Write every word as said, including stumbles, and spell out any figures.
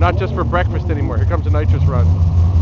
not just for breakfast anymore. Here comes a nitrous run.